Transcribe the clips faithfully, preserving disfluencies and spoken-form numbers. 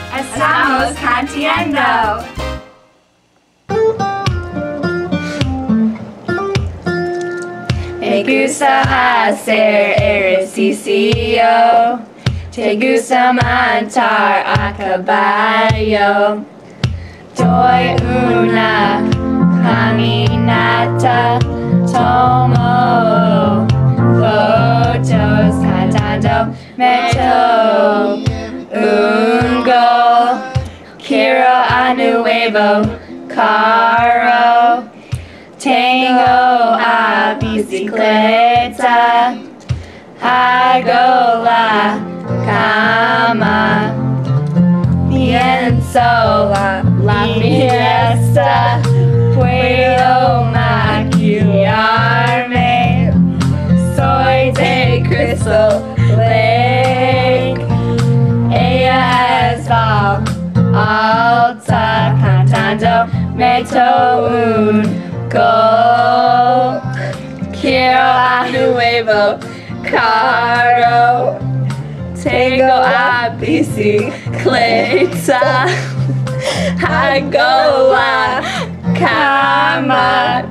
Estamos cantando. Me gusta hacer ejercicio, te gusta montar a caballo. Doy una caminata, tomo fotos cantando, meto un gol. Quiero a nuevo carro, tengo a bicicleta, hago la cama, pienso la, la fiesta, puedo maquillarme, soy de Crystal Lake, ella es alta cantando, meto un gol. Quiero a nuevo carro, tengo a bicicleta, hago la cama.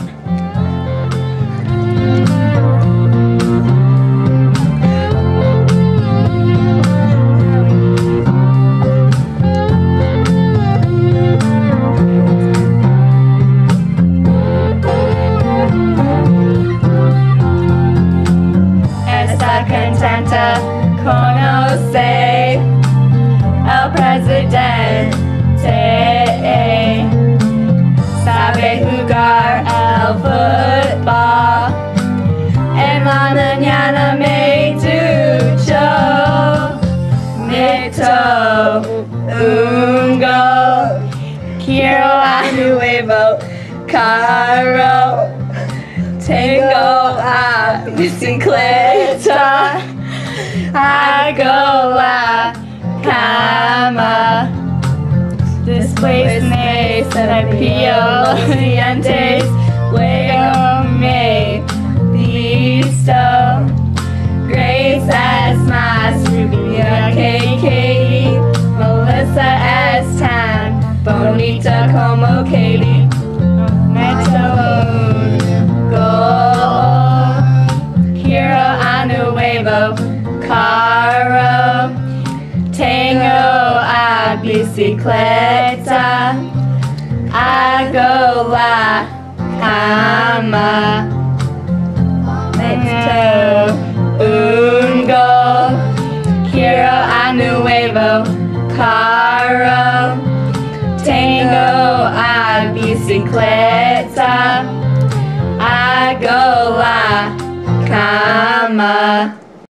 Contenta, conoce el presidente, sabe jugar el fútbol. En la mañana me ducho, meto un gol. Quiero a nuevo carro, tengo a bicicleta, hago la cama, después me cepillo los dientes, luego me visto. Grace es más rubia que Katie, Melissa es tan bonita como Katie. Meto un gol, quiero a nuevo carro, tengo a bicicleta, hago la cama, meto un gol, quiero a nuevo carro, tengo a bicicleta, hago la cama.